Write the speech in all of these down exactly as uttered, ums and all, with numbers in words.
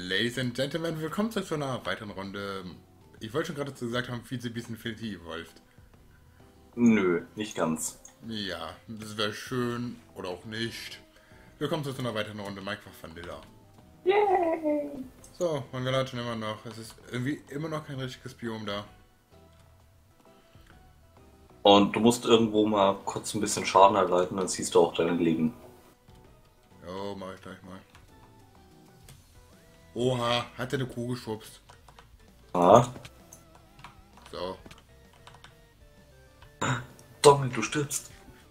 Ladies and Gentlemen, willkommen zu einer weiteren Runde. Ich wollte schon gerade dazu gesagt haben, viel zu bisschen Infinity Evolved. Nö, nicht ganz. Ja, das wäre schön oder auch nicht. Willkommen zu einer weiteren Runde Minecraft Vanilla. Yay! So, und wir latschen immer noch. Es ist irgendwie immer noch kein richtiges Biom da. Und du musst irgendwo mal kurz ein bisschen Schaden erleiden, dann siehst du auch dein Leben. Jo, mach ich gleich mal. Oha, hat er eine Kuh geschubst. Ah, So. Dommel, du stirbst.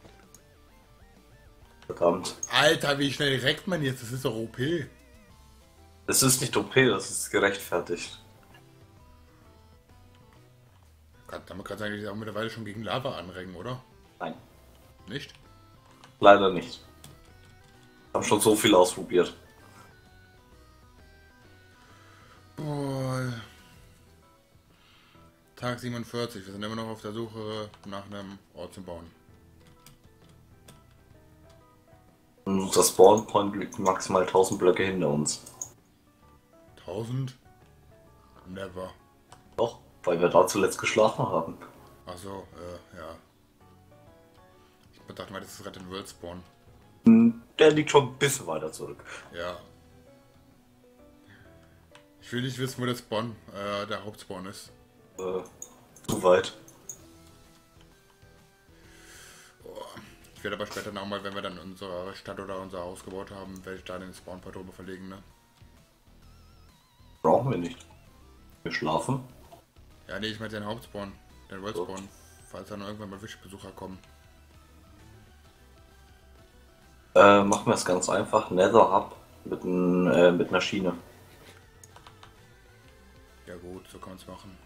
Verdammt. Alter, wie schnell reckt man jetzt? Das ist doch O P. Es ist nicht O P, das ist gerechtfertigt. Kann damit gerade eigentlich auch mittlerweile schon gegen Lava anrecken, oder? Nein, Nicht? leider nicht. Ich habe schon so viel ausprobiert. Boah. Tag siebenundvierzig, wir sind immer noch auf der Suche nach einem Ort zum Bauen. Und unser Spawn Point liegt maximal tausend Blöcke hinter uns. tausend? Never. Doch, weil wir da zuletzt geschlafen haben. Achso, äh, ja. Ich dachte mal, das ist gerade ein World Spawn. Der liegt schon ein bisschen weiter zurück. Ja. Ich will nicht wissen, wo der Spawn, äh, der Hauptspawn ist. Äh, zu weit. Boah. Ich werde aber später nochmal, wenn wir dann unsere Stadt oder unser Haus gebaut haben, werde ich da den Spawnpoint drüber verlegen, ne? Brauchen wir nicht. Wir schlafen. Ja, nee, ich meine den Hauptspawn, den World So. Spawn, falls dann irgendwann mal Wischbesucher kommen. Äh, machen wir es ganz einfach. Nether Hub mit, n, äh, mit einer Schiene. Ja gut, so kann man es machen.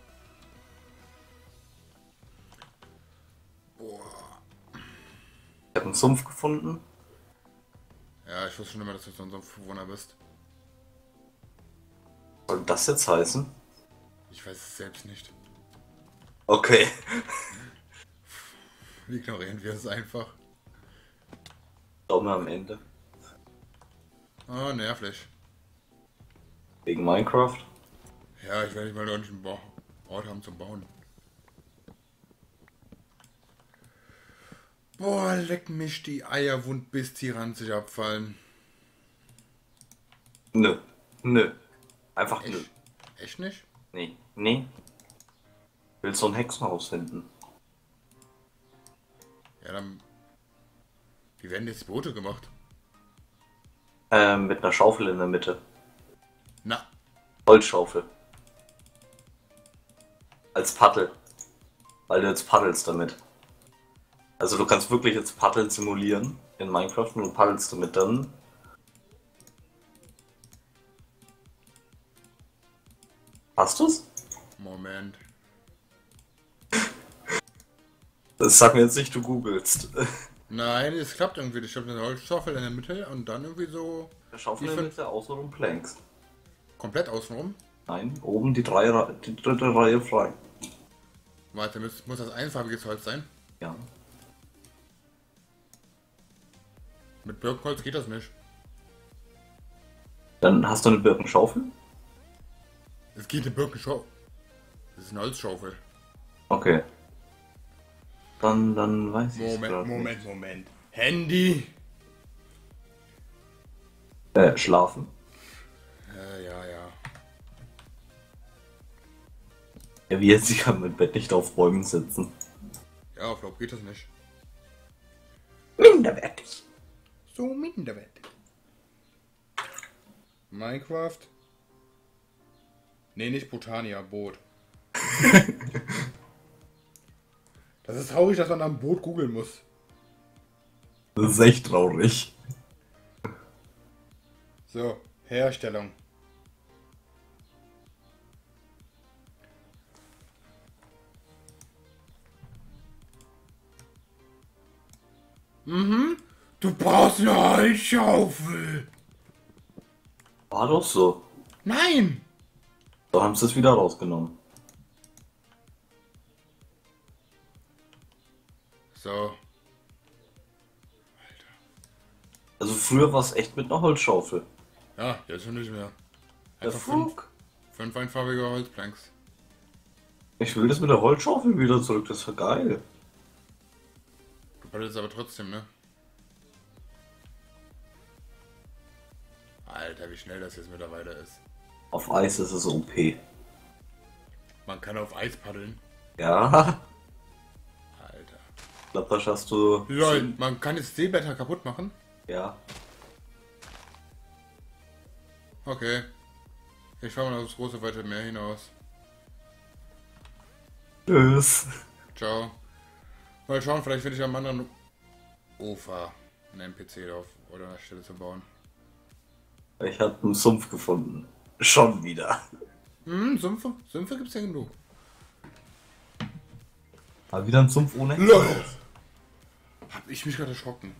Boah. Ich habe einen Sumpf gefunden. Ja, ich wusste schon immer, dass du so ein Bewohner bist. Soll das jetzt heißen? Ich weiß es selbst nicht. Okay. Ignorieren wir es einfach. Schauen wir am Ende. Ah, nervlich. Wegen Minecraft. Ja, ich werde nicht mal ordentlich einen Ba- Ort haben zum Bauen. Boah, leck mich die Eier wund, bis die ranzig abfallen. Nö. Nö. Einfach nö. Echt? Echt nicht? Nee. Nee. Willst du ein Hexenhaus finden? Ja, dann... Wie werden jetzt die Boote gemacht? Ähm, mit einer Schaufel in der Mitte. Na, Holzschaufel. Als Paddel. Weil du jetzt paddelst damit. Also du kannst wirklich jetzt Paddeln simulieren in Minecraft und du paddelst damit dann. Hast du's? Moment. Das sag mir jetzt nicht, du googelst. Nein, es klappt irgendwie. Ich habe eine Holzschaufel in der Mitte und dann irgendwie so Schaufel Ich in der find- Mitte, außenrum Planks. komplett außenrum. Nein, oben die, drei, Ra- die dritte Reihe frei. Warte, muss, muss das einfarbiges Holz sein? Ja. Mit Birkenholz geht das nicht. Dann hast du eine Birkenschaufel. Es geht eine Birkenschaufel. Das ist eine Holzschaufel. Okay. Dann, dann weiß ich Moment, Moment, Moment. Handy! Äh, schlafen. Äh, ja, ja. Ja, wie jetzt, ich kann mein Bett nicht auf Bäumen sitzen. Ja, auf Laub geht das nicht. Minderwertig. So minderwertig. Minecraft? Nee, nicht Botania, Boot. Das ist traurig, dass man am Boot googeln muss. Das ist echt traurig. So, Herstellung. Mhm. Du brauchst eine Holzschaufel. War doch so. Nein! Da haben sie es wieder rausgenommen. So. Also früher war es echt mit einer Holzschaufel. Ja, jetzt schon nicht mehr. Der Einfach fünf, Flug. fünf einfarbige Holzplanks. Ich will das mit der Holzschaufel wieder zurück, das war geil. Du paddelst aber trotzdem, ne? Alter, wie schnell das jetzt mittlerweile ist. Auf Eis ist es O P. Man kann auf Eis paddeln. Ja. Alter. Ich glaube, das hast du. Lol, man kann jetzt Seeblätter kaputt machen? Ja. Okay. Ich fahre mal aufs große weite Meer hinaus. Tschüss. Ciao. Mal schauen, vielleicht finde ich am anderen Ufer einen N P C drauf oder eine Stelle zu bauen. Ich habe einen Sumpf gefunden. Schon wieder. Hm, Sümpfe? Sümpfe gibt's ja genug. Mal wieder ein Sumpf ohne Lol. Haus. Hab ich mich gerade erschrocken.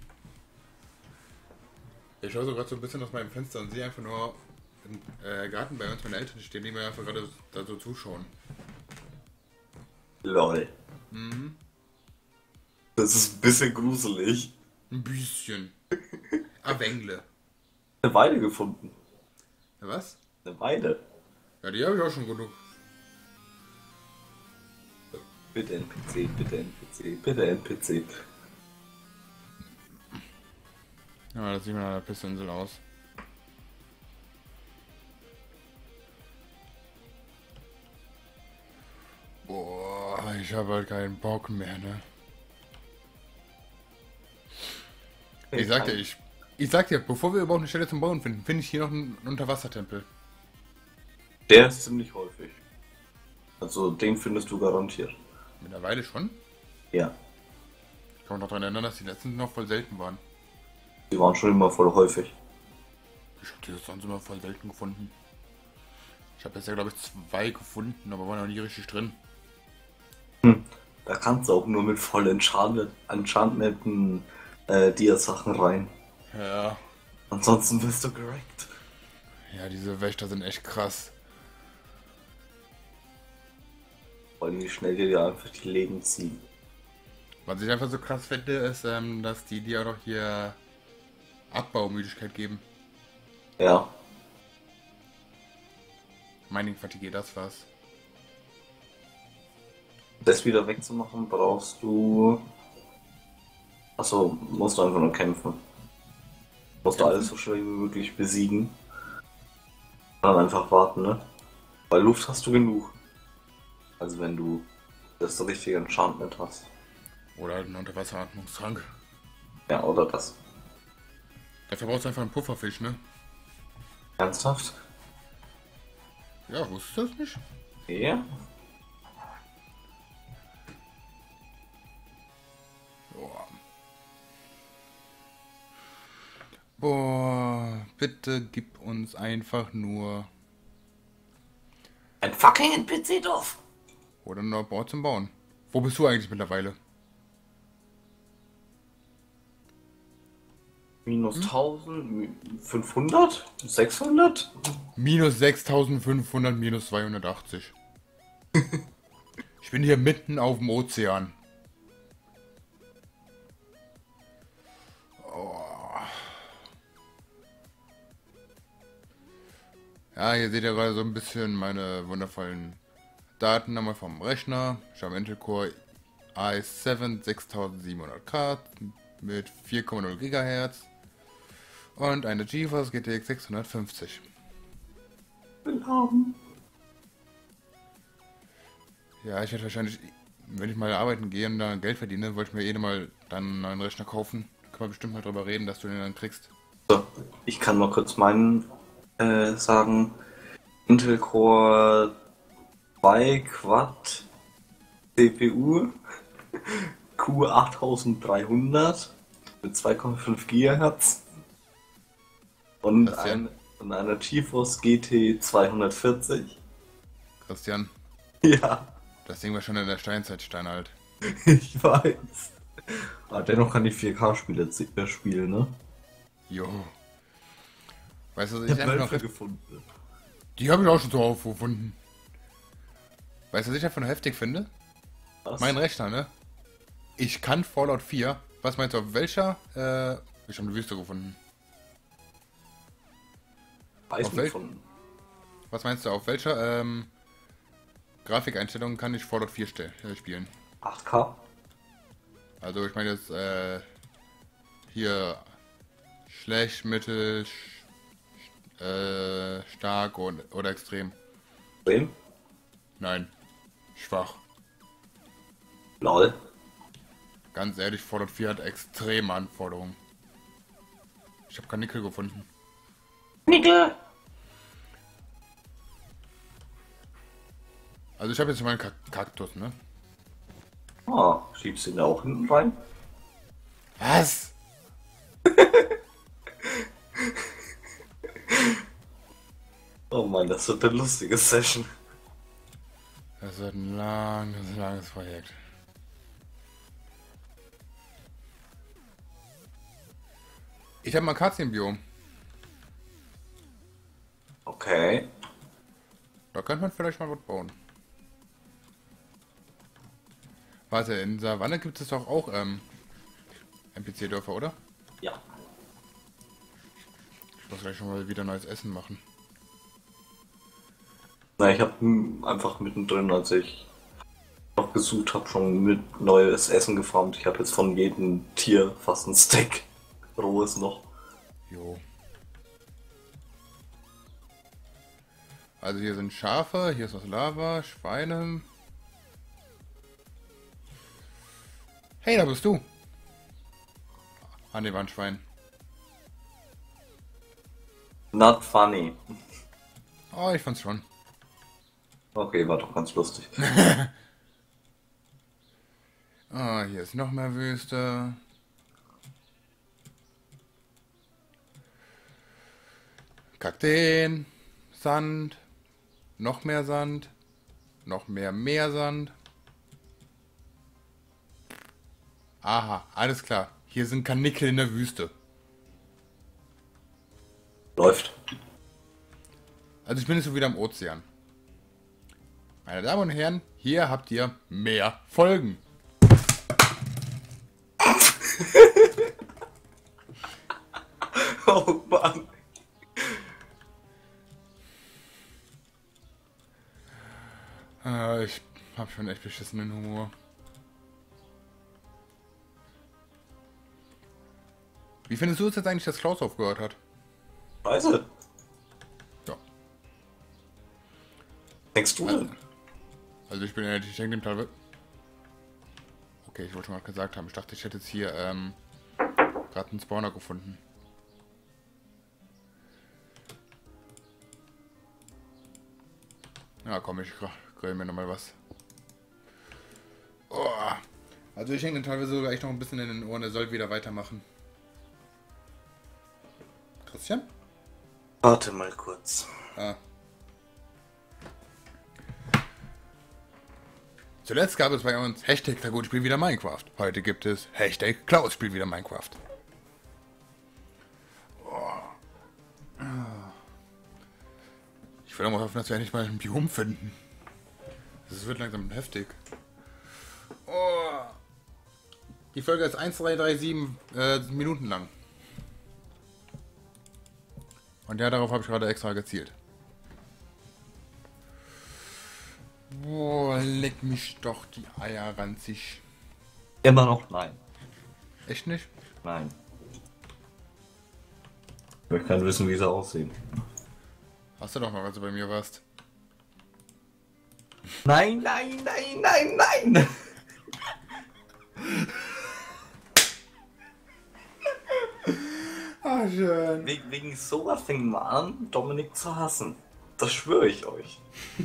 Ich schaue so gerade so ein bisschen aus meinem Fenster und sehe einfach nur im äh, Garten bei uns meine Eltern stehen, die mir einfach gerade da so zuschauen. Lol. Mhm. Das ist ein bisschen gruselig. Ein bisschen. Ah, Wengle. Eine Weide gefunden. Ja, was? Eine Weide. Ja, die habe ich auch schon genug. Bitte N P C, bitte N P C, bitte N P C. Ja, das sieht mir nach einer Pistinsel aus. Boah, ich habe halt keinen Bock mehr, ne? Ich sag dir, ich, ich sag dir, bevor wir überhaupt eine Stelle zum Bauen finden, finde ich hier noch einen Unterwassertempel. Der ist ziemlich häufig. Also den findest du garantiert. Mittlerweile schon? Ja. Ich kann mich noch daran erinnern, dass die letzten noch voll selten waren. Die waren schon immer voll häufig. Ich habe die jetzt sonst immer voll selten gefunden. Ich habe jetzt ja, glaube ich, zwei gefunden, aber waren noch nie richtig drin. Hm. Da kannst du auch nur mit voll enchanted, enchantmenten äh, Dia-Sachen rein. Ja. Ansonsten wirst du gerackt. Ja, diese Wächter sind echt krass. Vor allem wie schnell die dir einfach die Leben ziehen. Was ich einfach so krass finde, ist, ähm, dass die dir auch noch hier Abbaumüdigkeit geben. Ja. Mining Fatigue, das war's. Das wieder wegzumachen brauchst du... Achso, musst du einfach nur kämpfen. Musst du Kämpfen? alles so schnell wie möglich besiegen. Dann einfach warten, ne? Weil Luft hast du genug. Also wenn du das richtige Enchantment hast. Oder halt einen Unterwasseratmungstrank. Ja, oder das. Dafür brauchst du einfach einen Pufferfisch, ne? Ernsthaft? Ja, wusstest du das nicht? Ja. Boah. Boah, bitte gib uns einfach nur... Ein fucking N P C-Dorf! Oder nur Bord zum Bauen. Wo bist du eigentlich mittlerweile? Minus eintausendfünfhundert? sechshundert? Minus sechstausendfünfhundert, minus zweihundertachtzig. Ich bin hier mitten auf dem Ozean. Oh. Ja, hier seht ihr gerade so ein bisschen meine wundervollen Daten nochmal vom Rechner. Ich habe Intel Core i sieben sechstausendsiebenhundert K mit vier Komma null Gigahertz und eine GeForce G T X sechshundertfünfzig. Willkommen. Ja, ich werde wahrscheinlich, wenn ich mal arbeiten gehe und da Geld verdiene, wollte ich mir eh mal dann einen neuen Rechner kaufen. Da kann man bestimmt mal drüber reden, dass du den dann kriegst. So, ich kann mal kurz meinen äh, sagen. Intel Core zwei Quad C P U Q achttausenddreihundert mit zwei Komma fünf Gigahertz und, Christian. ein, und einer GeForce G T zweihundertvierzig. Christian, Ja, das Ding war schon in der Steinzeit steinalt. ich weiß. Aber dennoch kann ich vier K-Spiele äh, spielen, ne? Jo. Weißt du, was Ich ich hab einfach noch... Wölfe gefunden. Die habe ich auch schon so aufgefunden. Weißt du, was ich einfach nur heftig finde? Was? Mein Rechner, ne? Ich kann Fallout vier. Was meinst du, auf welcher? Äh, ich habe eine Wüste gefunden. Weiß auf nicht wel- von. Was meinst du, auf welcher ähm, Grafikeinstellung kann ich Fallout vier stell, äh, spielen? acht K? Also ich meine jetzt äh, hier schlecht, mittel, sch, äh, stark und, oder extrem. Wem? Nein, schwach. Lol. Ganz ehrlich, Fallout vier hat extreme Anforderungen. Ich habe kein Nickel gefunden. Nickel! Also ich habe jetzt meinen Kak Kaktus, ne? Ah, schiebst du ihn da auch hinten rein? Was? Oh Mann, das wird eine lustige Session. Das wird ein langes, langes Projekt. Ich habe mal Akazienbiom. Okay. Da könnte man vielleicht mal was bauen. Warte, in Savanne gibt es doch auch ähm, N P C-Dörfer, oder? Ja. Ich muss gleich schon mal wieder neues Essen machen. Na, ich habe einfach mittendrin, als ich noch gesucht habe, schon mit neues Essen gefarmt. Ich habe jetzt von jedem Tier fast ein Steak rohes noch. Jo. Also hier sind Schafe, hier ist was Lava, Schweine. Hey, da bist du. Ah, ne, war ein Schwein. Not funny. Oh, ich fand's schon. Okay, war doch ganz lustig. Ah, hier ist noch mehr Wüste. Kakteen, Sand, noch mehr Sand, noch mehr Meersand. Aha, alles klar. Hier sind Karnickel in der Wüste. Läuft. Also ich bin jetzt so wieder im Ozean. Meine Damen und Herren, hier habt ihr mehr Folgen. Oh Mann. Äh, ich hab schon echt beschissenen Humor. Wie findest du es jetzt eigentlich, dass Klaus aufgehört hat? Scheiße. Ja. Denkst du Also, denn? also ich bin ehrlich, ich denke dem Teil. Okay, ich wollte schon mal gesagt haben. Ich dachte, ich hätte jetzt hier ähm, gerade einen Spawner gefunden. Ja, komm, ich grill mir nochmal was. Oh. Also ich hänge den teilweise sogar echt noch ein bisschen in den Ohren. Er soll wieder weitermachen. Christian? Warte mal kurz. Ah. Zuletzt gab es bei uns Hashtag Tagut spielt wieder Minecraft. Heute gibt es Hashtag Klaus spielt wieder Minecraft. Oh. Ich will auch mal hoffen, dass wir endlich mal ein Biom finden. Das wird langsam heftig. Oh. Die Folge ist eins drei drei sieben äh, Minuten lang. Und ja, darauf habe ich gerade extra gezielt. Boah, leck mich doch die Eier ranzig. Immer noch nein. Echt nicht? Nein. Ich möchte gerne wissen, wie sie aussehen. Hast du doch noch, als du bei mir warst. Nein, nein, nein, nein, nein! Ah, schön. Wegen, wegen sowas fängt man an, Dominik zu hassen. Das schwöre ich euch.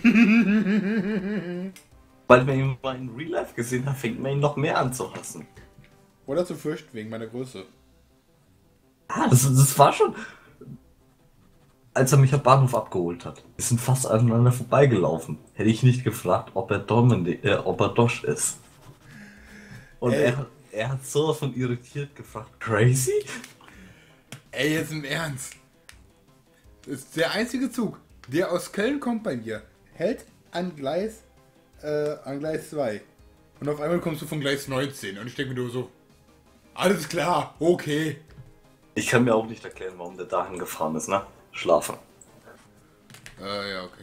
Weil man ihn mal in Real Life gesehen hat, fängt man ihn noch mehr an zu hassen. Oder zu fürchten, wegen meiner Größe. Ah, das, das war schon... Als er mich am Bahnhof abgeholt hat. Wir sind fast aneinander vorbeigelaufen. Hätte ich nicht gefragt, ob er Dominik, äh, ob er Dosch ist. Und Ey. er, er hat sowas von irritiert gefragt. Crazy? Ey, jetzt im Ernst. Das ist der einzige Zug, der aus Köln kommt bei mir. Hält an Gleis, äh, an Gleis zwei. Und auf einmal kommst du von Gleis neunzehn. Und ich denke mir nur so, alles klar, okay. Ich kann mir auch nicht erklären, warum der dahin gefahren ist, ne? Schlafen. Äh, ja, okay.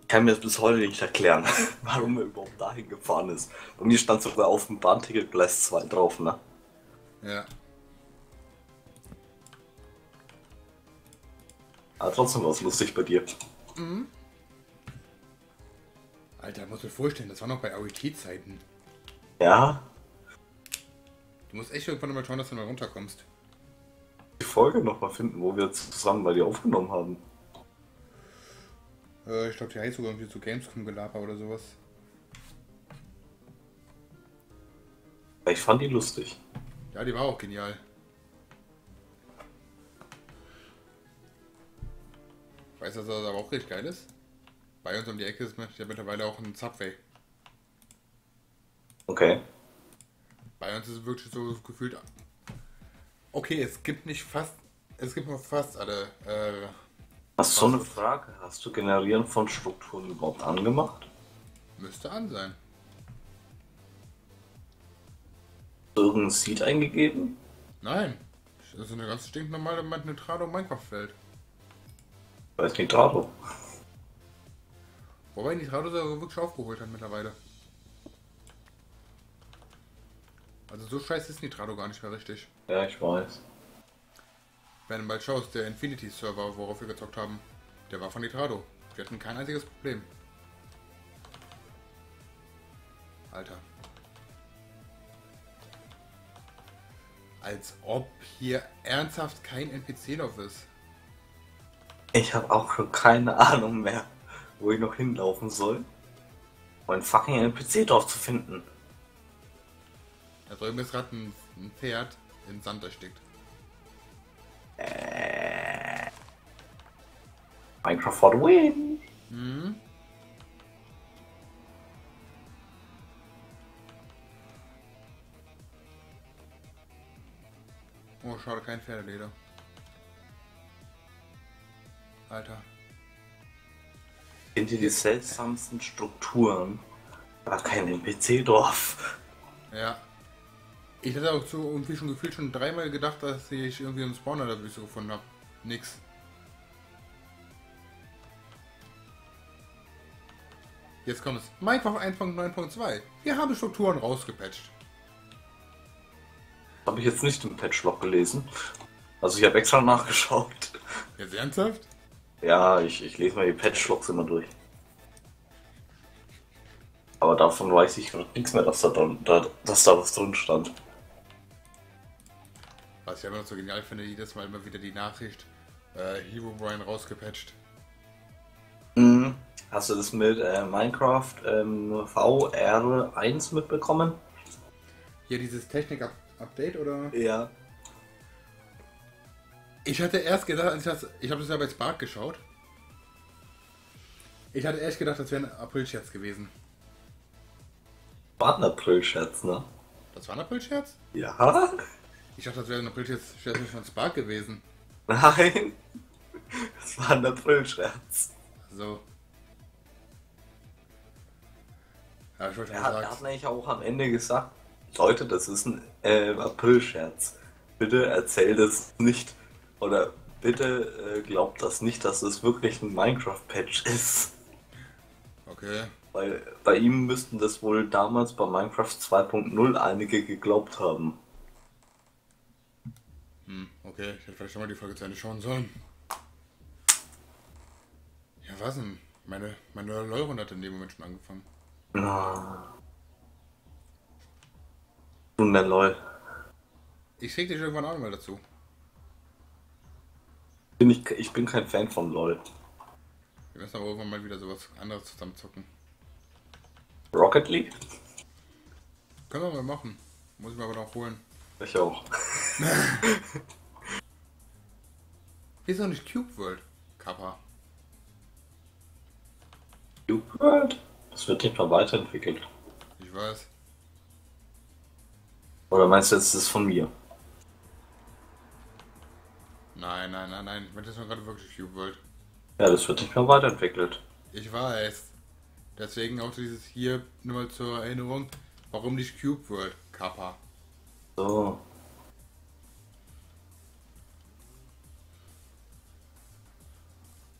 Ich kann mir das bis heute nicht erklären, warum er überhaupt dahin gefahren ist. Bei mir stand sogar auf dem Bahnticket Gleis zwei drauf, ne? Ja. Aber trotzdem war es lustig bei dir. Mhm. Alter, musst du dir vorstellen, das war noch bei A O E T-Zeiten. Ja, Du musst echt irgendwann mal schauen, dass du mal runterkommst. die Folge nochmal finden, wo wir zusammen bei dir aufgenommen haben. Äh, ich glaube, die heißt sogar irgendwie zu Gamescom Gelaber oder sowas. Ich fand die lustig. Ja, die war auch genial. Weißt du, was aber auch richtig geil ist? Bei uns um die Ecke ist ja mittlerweile auch ein Subway. Okay. Bei uns ist es wirklich so gefühlt. Okay, es gibt nicht fast. Es gibt nur fast alle. Äh, Hast du so eine Frage? Hast du Generieren von Strukturen überhaupt angemacht? müsste an sein. Hast du irgendein Seed eingegeben? Nein. Das ist eine ganz stinknormale Nitrado Minecraft-Welt. Weiß nicht, Trado. Wobei Nitrado sogar wirklich aufgeholt hat mittlerweile. Also so scheiße ist Nitrado gar nicht mehr richtig. Ja, ich weiß. Wenn du mal schaust, der Infinity-Server, worauf wir gezockt haben, der war von Nitrado. Wir hatten kein einziges Problem. Alter. Als ob hier ernsthaft kein N P C drauf ist. Ich habe auch schon keine Ahnung mehr, wo ich noch hinlaufen soll, um ein fucking N P C drauf zu finden. Da drüben ist gerade ein, ein Pferd in Sand erstickt. Äh, Minecraft for the win. Mhm. Oh, schade, kein Pferdeleder. Alter. Sind hier die seltsamsten Strukturen? War kein N P C drauf. Ja. Ich hatte auch so irgendwie schon gefühlt schon dreimal gedacht, dass ich irgendwie einen Spawner der Wüste gefunden habe. Nix. Jetzt kommt es. Minecraft eins Punkt neun Punkt zwei. Wir haben Strukturen rausgepatcht. Habe ich jetzt nicht im Patchlog gelesen. Also ich habe extra nachgeschaut. Jetzt ernsthaft? Ja, ich, ich lese mal die Patchlogs immer durch. Aber davon weiß ich gerade nichts mehr, dass da, drin, da, dass da was drin stand. Was ich aber noch so genial finde, jedes Mal immer wieder die Nachricht, äh, Hero Brian rausgepatcht. Mhm. Hast du das mit äh, Minecraft ähm, V R eins mitbekommen? Hier dieses Technik-Update oder? Ja. Ich hatte erst gedacht, als ich das, ich habe das ja bei Spark geschaut. Ich hatte erst gedacht, das wäre ein April-Scherz gewesen. War ein April-Scherz, ne? Das war ein April-Scherz? Ja. Ich dachte, das wäre ein April-Scherz von Spark gewesen. Nein. Das war ein April-Scherz. So. Ja, ich wollte Er mal hat, er sagen. hat nämlich auch am Ende gesagt, Leute, das ist ein äh, April-Scherz. Bitte erzählt es nicht. Oder bitte äh, glaubt das nicht, dass es wirklich ein Minecraft-Patch ist. Okay. Weil bei ihm müssten das wohl damals bei Minecraft zwei Punkt null einige geglaubt haben. Hm, okay. Ich hätte vielleicht schon mal die Folge zu Ende schauen sollen. Ja, was denn? Meine, meine LOL-Runde hat in dem Moment schon angefangen. Na. Nun, der LOL. Ich krieg dich irgendwann auch mal dazu. Bin ich, ich bin kein Fan von LOL. Wir müssen aber irgendwann mal wieder sowas anderes zusammen zocken. Rocket League? Können wir mal machen. Muss ich mir aber noch holen. Ich auch. Wieso nicht Cube World? Kappa. Cube World? Das wird nicht mal weiterentwickelt. Ich weiß. Oder meinst du jetzt, das ist von mir? Nein, nein, nein, nein. Ich meine, das war gerade wirklich Cube World. Ja, das wird nicht mehr weiterentwickelt. Ich weiß. Deswegen auch dieses hier nur mal zur Erinnerung. Warum nicht Cube World? Kappa. So.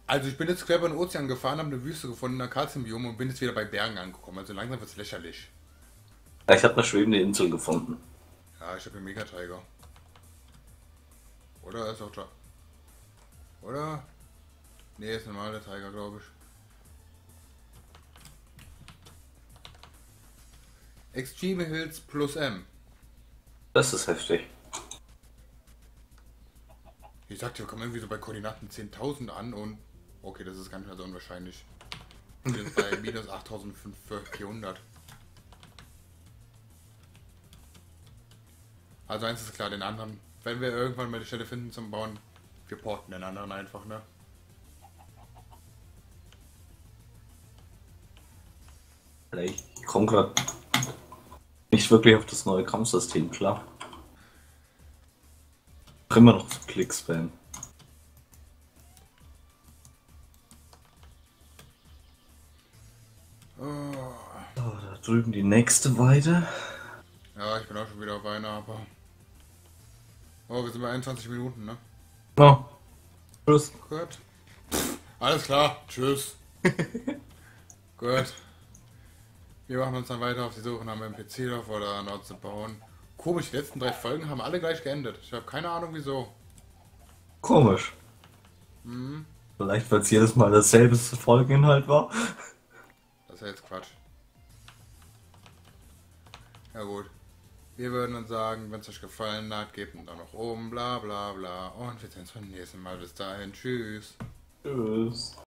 Also ich bin jetzt quer über den Ozean gefahren, habe eine Wüste gefunden, ein Kalziumbiom und bin jetzt wieder bei Bergen angekommen. Also langsam wird es lächerlich. Ja, ich habe eine schwebende Insel gefunden. Ja, ich habe hier Mega-Tiger. Oder ist auch da. Oder? Nee, ist normal der Tiger, glaube ich. Extreme Hills plus M. Das ist heftig. Ich sagte, wir kommen irgendwie so bei Koordinaten zehntausend an und... Okay, das ist gar nicht mehr so unwahrscheinlich. Wir sind bei minus achttausendvierhundert. Also eins ist klar, den anderen... Wenn wir irgendwann mal die Stelle finden zum Bauen, wir porten den anderen einfach, ne? Ich komme gerade nicht wirklich auf das neue Kampfsystem klar. Immer noch so Klick-Spam. Oh. Oh, da drüben die nächste Weide. Ja, ich bin auch schon wieder auf einer, aber... Oh, wir sind bei einundzwanzig Minuten, ne? Oh. Tschüss. Gut. Alles klar, tschüss. Gut. Wir machen uns dann weiter auf die Suche nach einem P C auf oder an Ort zu bauen. Komisch, die letzten drei Folgen haben alle gleich geendet. Ich habe keine Ahnung wieso. Komisch. Hm, Vielleicht, weil es jedes Mal dasselbe Folgeninhalt war. das ist ja jetzt Quatsch. Ja gut. Wir würden dann sagen, wenn es euch gefallen hat, gebt einen Daumen nach oben, bla bla bla. Und wir sehen uns beim nächsten Mal. Bis dahin, tschüss. Tschüss.